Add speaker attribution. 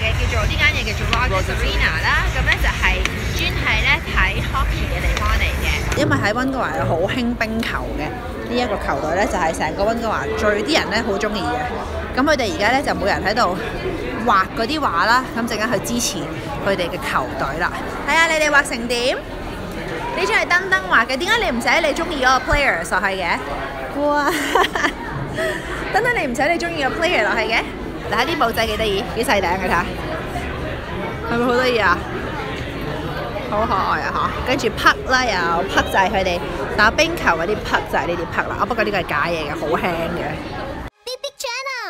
Speaker 1: 嘅，叫做呢間嘢叫做 Rogers Arena 啦。咁咧就係專係咧睇 hockey 嘅地方嚟嘅。因為喺溫哥華係好興冰球嘅，呢一個球隊咧就係成個溫哥華啲人咧好中意嘅。咁佢哋而家咧就每人喺度畫嗰啲畫啦，咁陣間去支持佢哋嘅球隊啦。睇下你哋畫成點？呢張係登登畫嘅，點解你唔寫你中意嗰個 player 落去嘅？哇！登登你唔寫你中意個 player 落去嘅？睇下啲簿仔幾得意，幾細頂嘅睇下，係咪好得意啊？好可愛啊嚇！跟住 puck 啦，又 puck 就係佢哋打冰球嗰啲 puck就係呢啲 puck 啦。不過呢個係假嘢嘅，好輕嘅。